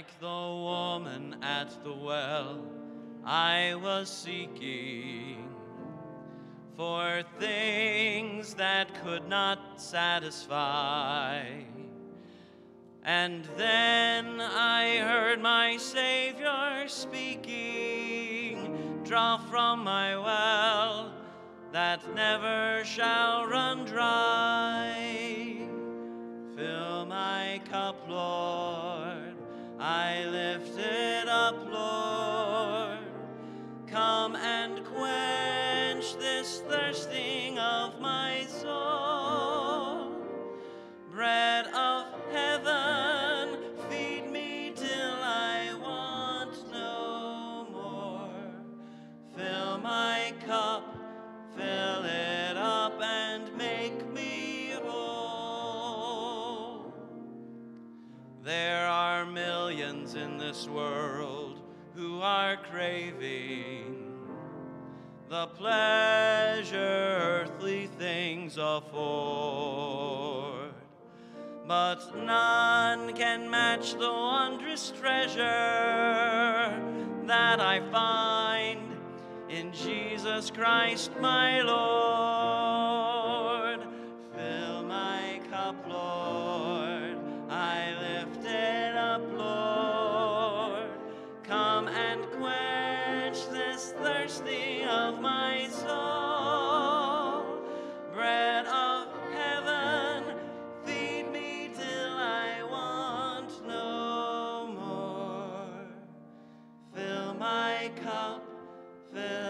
Like the woman at the well, I was seeking for things that could not satisfy. And then I heard my Savior speaking, "Draw from my well that never shall run dry. Fill my cup, Lord, I lift it up, Lord. Come and quench this thirsting of my soul. Bread of heaven, feed me till I want no more. Fill my cup, fill it up, and make me whole." There are millions in this world who are craving the pleasure earthly things afford, but none can match the wondrous treasure that I find in Jesus Christ my Lord. Fill my cup, Lord, I lift it up, Lord. Come and quench this thirsting of my soul. Bread of heaven, feed me till I want no more. Fill my cup, fill